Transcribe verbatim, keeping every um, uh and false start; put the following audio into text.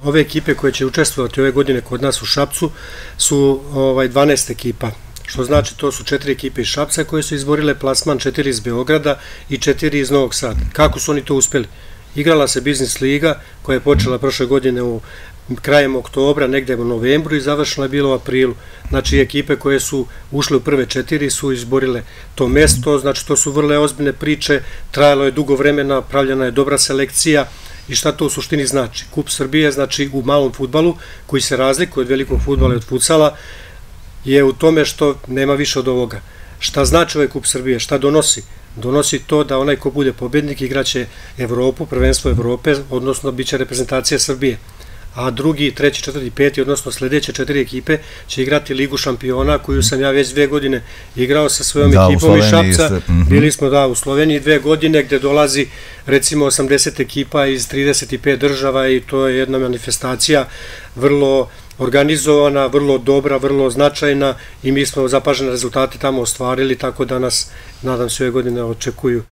Ove ekipe koje će učestvovati ove godine kod nas u Šapcu su ovaj, dvanaest ekipa, što znači to su četiri ekipe iz Šapca koje su izborile plasman, četiri iz Beograda i četiri iz Novog Sada. Kako su oni to uspeli? Igrala se Biznis liga koja je počela prošle godine u krajem oktobra, negde u novembru i završila je bilo u aprilu. Znači ekipe koje su ušle u prve četiri su izborile to mesto, znači to su vrlo ozbiljne priče, trajalo je dugo vremena, pravljena je dobra selekcija. I šta to u suštini znači? Kup Srbije, znači u malom fudbalu, koji se razlikuje od velikog fudbala i od futsala, je u tome što nema više od ovoga. Šta znači ovaj Kup Srbije? Šta donosi? Donosi to da onaj ko bude pobednik igraće Evropu, prvenstvo Evrope, odnosno bit će reprezentacija Srbije. A drugi, treći, četvrti, peti, odnosno sledeće četiri ekipe će igrati Ligu šampiona, koju sam ja već dve godine igrao sa svojom ekipom iz Šapca. Bili smo da u Sloveniji dve godine gde dolazi recimo osamdeset ekipa iz trideset pet država i to je jedna manifestacija vrlo organizovana, vrlo dobra, vrlo značajna i mi smo zapažene rezultate tamo ostvarili, tako da nas, nadam se, ove godine očekuju